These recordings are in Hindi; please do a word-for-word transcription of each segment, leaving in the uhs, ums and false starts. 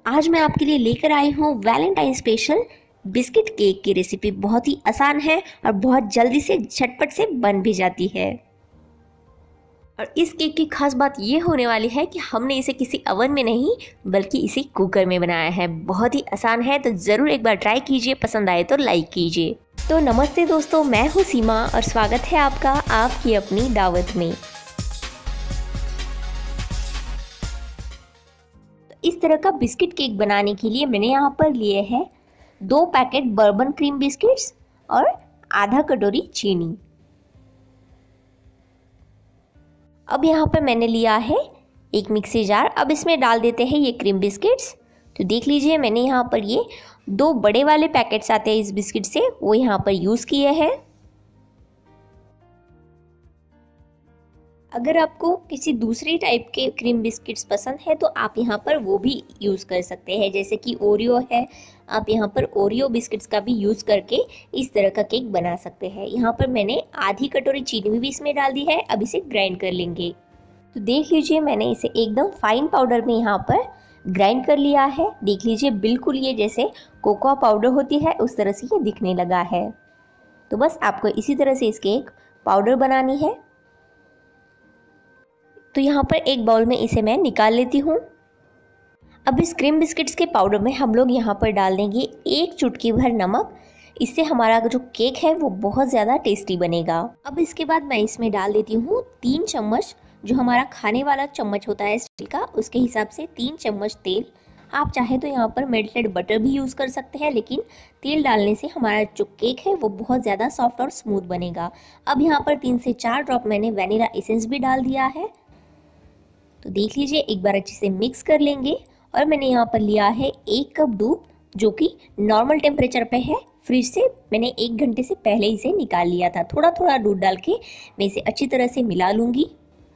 आज मैं आपके लिए लेकर आई हूँ वैलेंटाइन स्पेशल बिस्किट केक की रेसिपी। बहुत ही आसान है और बहुत जल्दी से झटपट से बन भी जाती है। और इस केक की खास बात ये होने वाली है कि हमने इसे किसी ओवन में नहीं बल्कि इसे कुकर में बनाया है। बहुत ही आसान है, तो ज़रूर एक बार ट्राई कीजिए। पसंद आए तो लाइक कीजिए। तो नमस्ते दोस्तों, मैं हूँ सीमा और स्वागत है आपका आपकी अपनी दावत में। इस तरह का बिस्किट केक बनाने के लिए मैंने यहाँ पर लिए हैं दो पैकेट बर्बन क्रीम बिस्किट्स और आधा कटोरी चीनी। अब यहाँ पर मैंने लिया है एक मिक्सी जार। अब इसमें डाल देते हैं ये क्रीम बिस्किट्स। तो देख लीजिए, मैंने यहाँ पर ये दो बड़े वाले पैकेट्स आते हैं इस बिस्किट से, वो यहाँ पर यूज़ किए हैं। अगर आपको किसी दूसरी टाइप के क्रीम बिस्किट्स पसंद है तो आप यहाँ पर वो भी यूज़ कर सकते हैं, जैसे कि ओरियो है। आप यहाँ पर ओरियो बिस्किट्स का भी यूज़ करके इस तरह का केक बना सकते हैं। यहाँ पर मैंने आधी कटोरी चीनी भी इसमें डाल दी है। अब इसे ग्राइंड कर लेंगे। तो देख लीजिए, मैंने इसे एकदम फाइन पाउडर में यहाँ पर ग्राइंड कर लिया है। देख लीजिए, बिल्कुल ये जैसे कोकोआ पाउडर होती है उस तरह से ये दिखने लगा है। तो बस आपको इसी तरह से इसके एक पाउडर बनानी है। तो यहाँ पर एक बाउल में इसे मैं निकाल लेती हूँ। अब इस क्रीम बिस्किट्स के पाउडर में हम लोग यहाँ पर डाल देंगे एक चुटकी भर नमक। इससे हमारा जो केक है वो बहुत ज़्यादा टेस्टी बनेगा। अब इसके बाद मैं इसमें डाल देती हूँ तीन चम्मच, जो हमारा खाने वाला चम्मच होता है स्टील का, उसके हिसाब से तीन चम्मच तेल। आप चाहे तो यहाँ पर मेल्टेड बटर भी यूज़ कर सकते हैं, लेकिन तेल डालने से हमारा जो केक है वो बहुत ज़्यादा सॉफ्ट और स्मूथ बनेगा। अब यहाँ पर तीन से चार ड्रॉप मैंने वनीला एसेंस भी डाल दिया है। तो देख लीजिए, एक बार अच्छे से मिक्स कर लेंगे। और मैंने यहाँ पर लिया है एक कप दूध, जो कि नॉर्मल टेम्परेचर पे है। फ्रिज से मैंने एक घंटे से पहले इसे निकाल लिया था। थोड़ा थोड़ा दूध डाल के मैं इसे अच्छी तरह से मिला लूँगी।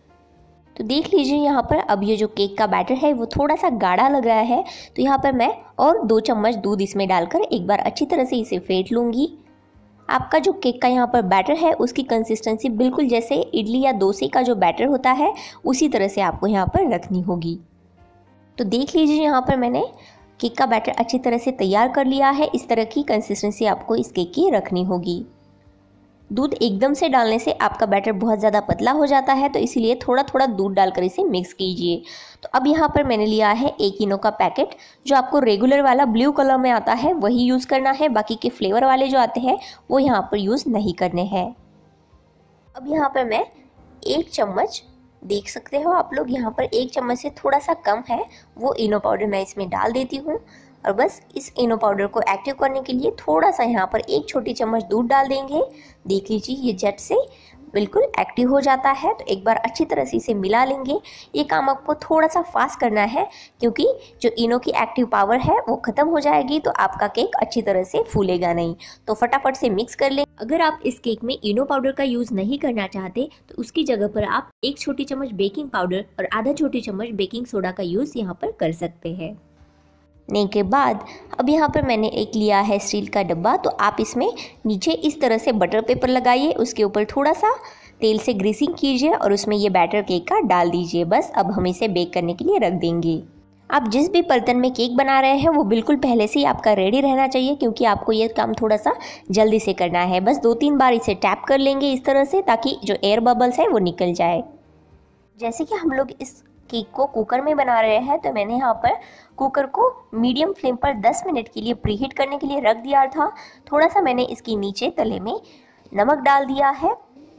तो देख लीजिए, यहाँ पर अब ये जो केक का बैटर है वो थोड़ा सा गाढ़ा लग रहा है। तो यहाँ पर मैं और दो चम्मच दूध इसमें डालकर एक बार अच्छी तरह से इसे फेंट लूँगी। आपका जो केक का यहाँ पर बैटर है उसकी कंसिस्टेंसी बिल्कुल जैसे इडली या डोसे का जो बैटर होता है उसी तरह से आपको यहाँ पर रखनी होगी। तो देख लीजिए, यहाँ पर मैंने केक का बैटर अच्छी तरह से तैयार कर लिया है। इस तरह की कंसिस्टेंसी आपको इस केक की रखनी होगी। दूध एकदम से डालने से आपका बैटर बहुत ज़्यादा पतला हो जाता है, तो इसीलिए थोड़ा थोड़ा दूध डालकर इसे मिक्स कीजिए। तो अब यहाँ पर मैंने लिया है एक इनो का पैकेट। जो आपको रेगुलर वाला ब्लू कलर में आता है वही यूज़ करना है, बाकी के फ्लेवर वाले जो आते हैं वो यहाँ पर यूज़ नहीं करने हैं। अब यहाँ पर मैं एक चम्मच, देख सकते हो आप लोग, यहाँ पर एक चम्मच से थोड़ा सा कम है वो इनो पाउडर मैं इसमें डाल देती हूँ। और बस इस इनो पाउडर को एक्टिव करने के लिए थोड़ा सा यहाँ पर एक छोटी चम्मच दूध डाल देंगे। देख लीजिए, ये झट से बिल्कुल एक्टिव हो जाता है। तो एक बार अच्छी तरह से इसे मिला लेंगे। ये काम आपको थोड़ा सा फास्ट करना है, क्योंकि जो इनो की एक्टिव पावर है वो ख़त्म हो जाएगी तो आपका केक अच्छी तरह से फूलेगा नहीं। तो फटाफट से मिक्स कर लें। अगर आप इस केक में इनो पाउडर का यूज़ नहीं करना चाहते तो उसकी जगह पर आप एक छोटी चम्मच बेकिंग पाउडर और आधा छोटी चम्मच बेकिंग सोडा का यूज़ यहाँ पर कर सकते हैं। ने के बाद अब यहाँ पर मैंने एक लिया है स्टील का डब्बा। तो आप इसमें नीचे इस तरह से बटर पेपर लगाइए, उसके ऊपर थोड़ा सा तेल से ग्रीसिंग कीजिए और उसमें ये बैटर केक का डाल दीजिए। बस अब हम इसे बेक करने के लिए रख देंगे। आप जिस भी बर्तन में केक बना रहे हैं वो बिल्कुल पहले से ही आपका रेडी रहना चाहिए, क्योंकि आपको ये काम थोड़ा सा जल्दी से करना है। बस दो तीन बार इसे टैप कर लेंगे इस तरह से, ताकि जो एयर बबल्स है वो निकल जाए। जैसे कि हम लोग इस केक को कुकर में बना रहे हैं, तो मैंने यहाँ पर कुकर को मीडियम फ्लेम पर दस मिनट के लिए प्रीहीट करने के लिए रख दिया था। थोड़ा सा मैंने इसकी नीचे तले में नमक डाल दिया है।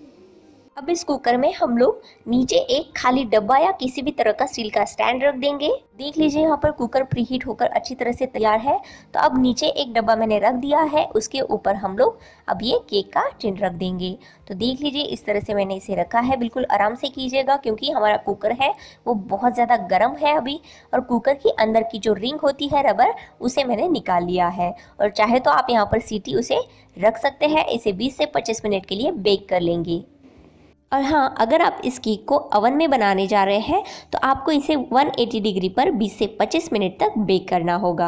अब इस कुकर में हम लोग नीचे एक खाली डब्बा या किसी भी तरह का स्टील का स्टैंड रख देंगे। देख लीजिए, यहाँ पर कुकर प्रीहीट होकर अच्छी तरह से तैयार है। तो अब नीचे एक डब्बा मैंने रख दिया है, उसके ऊपर हम लोग अब ये केक का टिन रख देंगे। तो देख लीजिए, इस तरह से मैंने इसे रखा है। बिल्कुल आराम से कीजिएगा, क्योंकि हमारा कुकर है वो बहुत ज़्यादा गर्म है अभी। और कुकर की अंदर की जो रिंग होती है रबर, उसे मैंने निकाल लिया है। और चाहे तो आप यहाँ पर सीटी उसे रख सकते हैं। इसे बीस से पच्चीस मिनट के लिए बेक कर लेंगे। और हाँ, अगर आप इस केक को ओवन में बनाने जा रहे हैं तो आपको इसे एक सौ अस्सी डिग्री पर बीस से पच्चीस मिनट तक बेक करना होगा।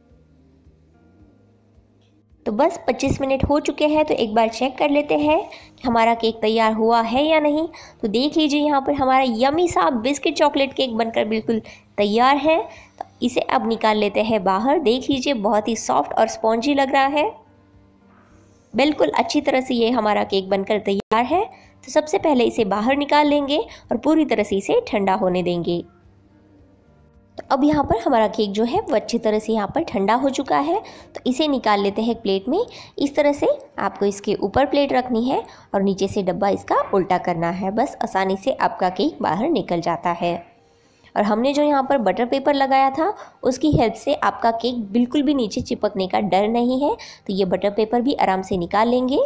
तो बस पच्चीस मिनट हो चुके हैं, तो एक बार चेक कर लेते हैं कि हमारा केक तैयार हुआ है या नहीं। तो देख लीजिए, यहाँ पर हमारा यमी सा बिस्किट चॉकलेट केक बनकर बिल्कुल तैयार है। तो इसे अब निकाल लेते हैं बाहर। देख लीजिए बहुत ही सॉफ्ट और स्पॉन्जी लग रहा है। बिल्कुल अच्छी तरह से ये हमारा केक बनकर तैयार है। तो सबसे पहले इसे बाहर निकाल लेंगे और पूरी तरह से इसे ठंडा होने देंगे। तो अब यहाँ पर हमारा केक जो है वो अच्छी तरह से यहाँ पर ठंडा हो चुका है। तो इसे निकाल लेते हैं एक प्लेट में। इस तरह से आपको इसके ऊपर प्लेट रखनी है और नीचे से डब्बा इसका उल्टा करना है। बस आसानी से आपका केक बाहर निकल जाता है। और हमने जो यहाँ पर बटर पेपर लगाया था उसकी हेल्प से आपका केक बिल्कुल भी नीचे चिपकने का डर नहीं है। तो ये बटर पेपर भी आराम से निकाल लेंगे।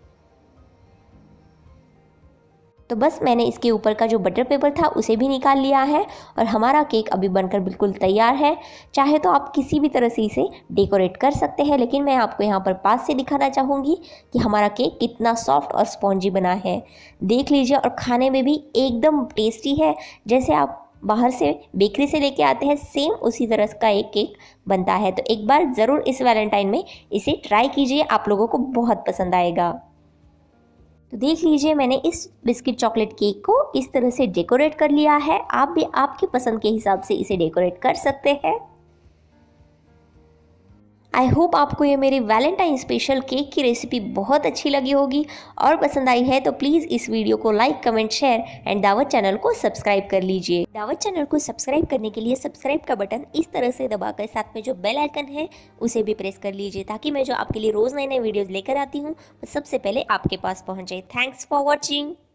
तो बस मैंने इसके ऊपर का जो बटर पेपर था उसे भी निकाल लिया है और हमारा केक अभी बनकर बिल्कुल तैयार है। चाहे तो आप किसी भी तरह से इसे डेकोरेट कर सकते हैं, लेकिन मैं आपको यहाँ पर पास से दिखाना चाहूँगी कि हमारा केक कितना सॉफ्ट और स्पॉन्जी बना है। देख लीजिए, और खाने में भी एकदम टेस्टी है। जैसे आप बाहर से बेकरी से लेके आते हैं सेम उसी तरह का एक केक बनता है। तो एक बार ज़रूर इस वैलेंटाइन में इसे ट्राई कीजिए, आप लोगों को बहुत पसंद आएगा। तो देख लीजिए, मैंने इस बिस्किट चॉकलेट केक को इस तरह से डेकोरेट कर लिया है। आप भी आपकी पसंद के हिसाब से इसे डेकोरेट कर सकते हैं। आई होप आपको ये मेरी वैलेंटाइन स्पेशल केक की रेसिपी बहुत अच्छी लगी होगी और पसंद आई है तो प्लीज़ इस वीडियो को like, comment, share and Dawat channel को सब्सक्राइब कर लीजिए। दावत चैनल को सब्सक्राइब करने के लिए सब्सक्राइब का बटन इस तरह से दबाकर साथ में जो बेल आइकन है उसे भी प्रेस कर लीजिए, ताकि मैं जो आपके लिए रोज़ नए नए वीडियोज़ लेकर आती हूँ वो सबसे पहले आपके पास पहुँचे। Thanks for watching.